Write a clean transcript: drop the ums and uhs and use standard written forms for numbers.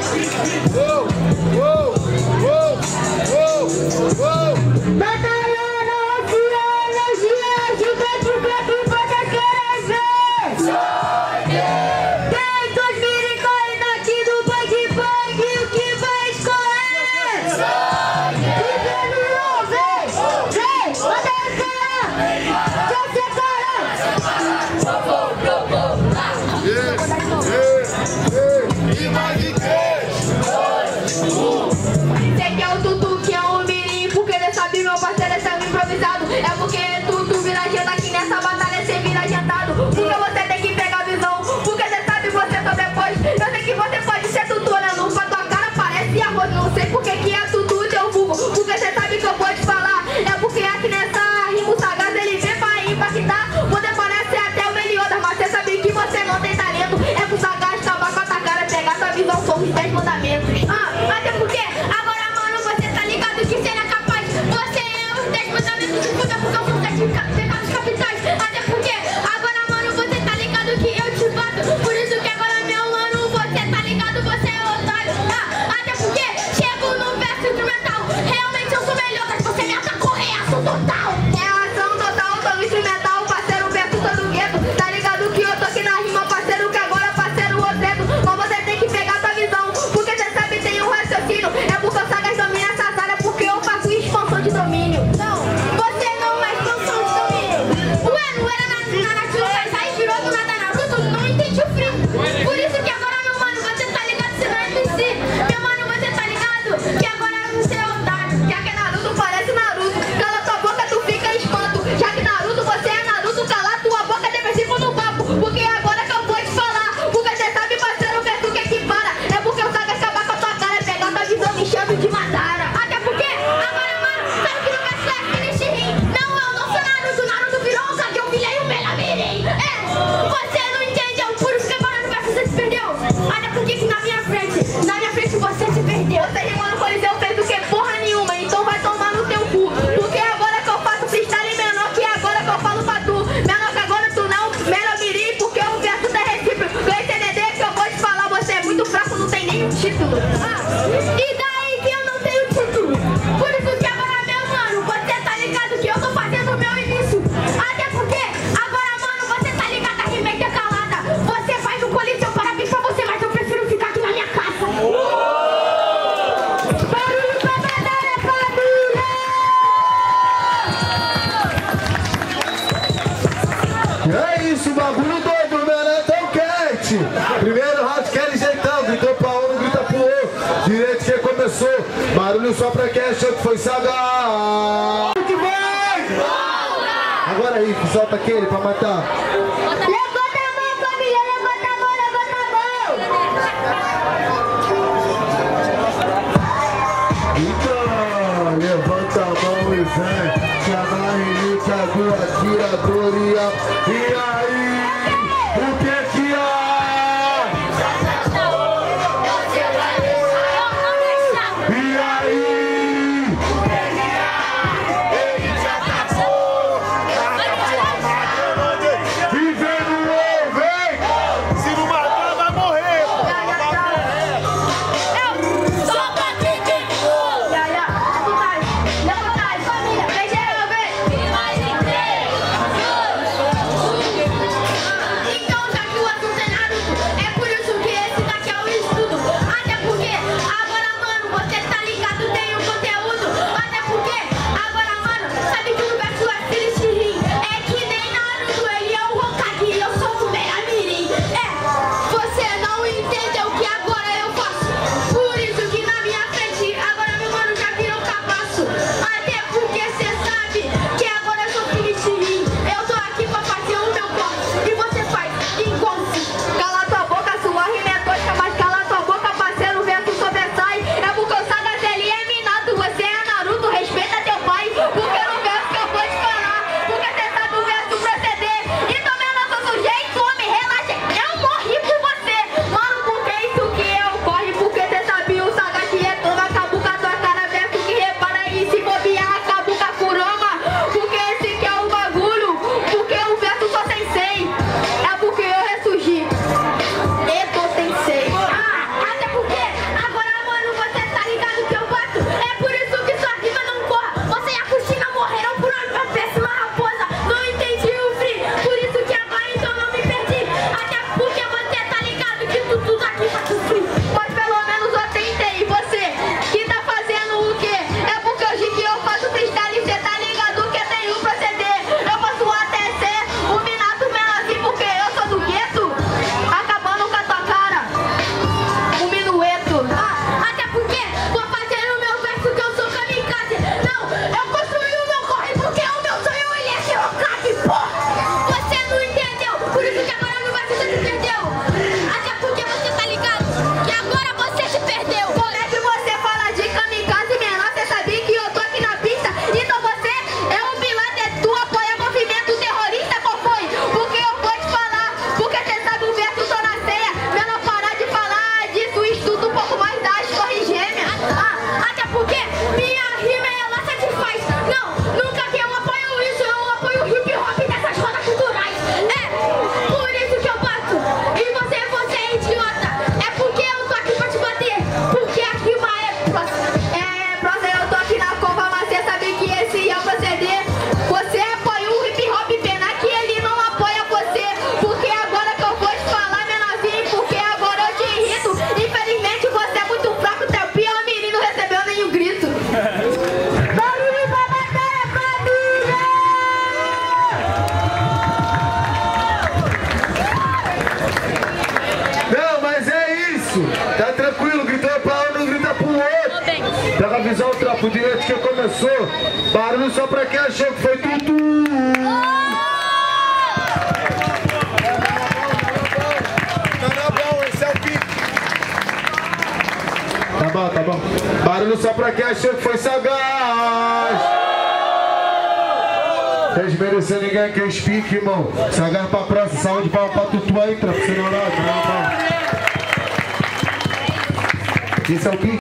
Barulho só pra quem achou que foi Saga. Que vai! Agora aí, solta aquele pra matar. Levanta a mão, família, levanta a mão, levanta a mão. Então, levanta a mão e vem. Chama a relíquia do atiradoria. E aí, o que que há? isso. Tá tranquilo, gritou pra um, não grita pro outro. Pega a visão, tropa, o direito que começou. Barulho só pra quem achou que foi tudo. Tá bom. Barulho só pra quem achou que foi sagaz. Desmerecer ninguém que eu explique, irmão. Sagaz pra próxima, saúde pra tutu aí, tropa. Sem horário, Isso é o pique.